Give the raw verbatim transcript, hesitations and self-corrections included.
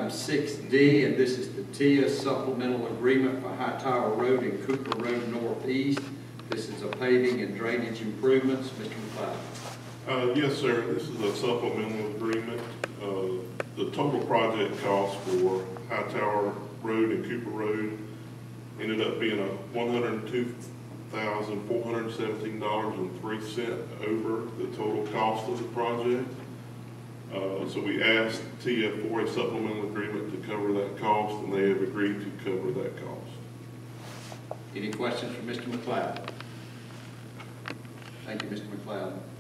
item six D, and this is the T I A Supplemental Agreement for Hightower Road and Cooper Road Northeast. This is a paving and drainage improvements. Mister McLeod. Uh, yes, sir. This is a supplemental agreement. Uh, the total project cost for Hightower Road and Cooper Road ended up being a one hundred two thousand four hundred seventeen dollars and three cents over the total cost of the project. Uh, so we asked T I A for a supplemental agreement to cover that cost, and they have agreed to cover that cost. Any questions for Mister McLeod? Thank you, Mister McLeod.